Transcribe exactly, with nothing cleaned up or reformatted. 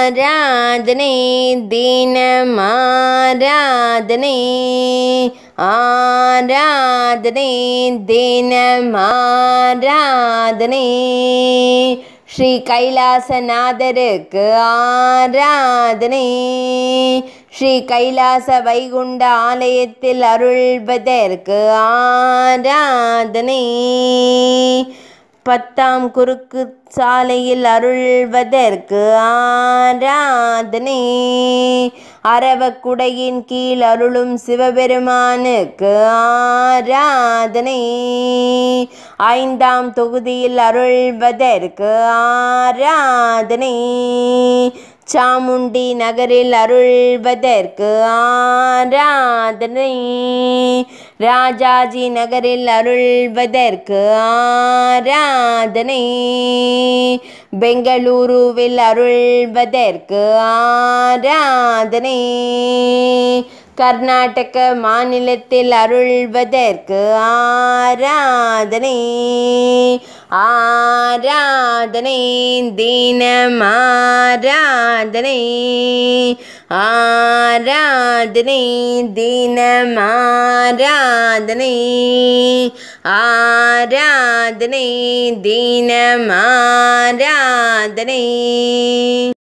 ஆராதனை தினமாராதனை ஆராதனை தினமாராதனை ஸ்ரீ கைலாசநாதருக்கு ஆராதனை ஸ்ரீ கைலாச வைகுண்ட ஆலயத்தில் அருள்வதற்கு ஆராதனை பத்தாம் குறுக்கு சாலையில் அருள்வதற்கு ஆராதனை அரவக்குடையின் கீழ் அருளும் சிவபெருமானுக்கு ஆராதனை ஐந்தாம் தொகுதியில் அருள்வதற்கு ஆராதனை சாமுண்டி நகரில் அருள்வதற்கு ஆராதனை ராஜாஜி நகரில் அருள்வதற்கு ஆராதனை பெங்களூருவில் அருள்வதற்கு ஆராதனை கர்நாடக மாநிலத்தில் அருள்வதற்கு ஆராதனை ஆராதனை தினமாராதனை ஆராதனை தினமாராதனை ஆராதனை தினமாராதனை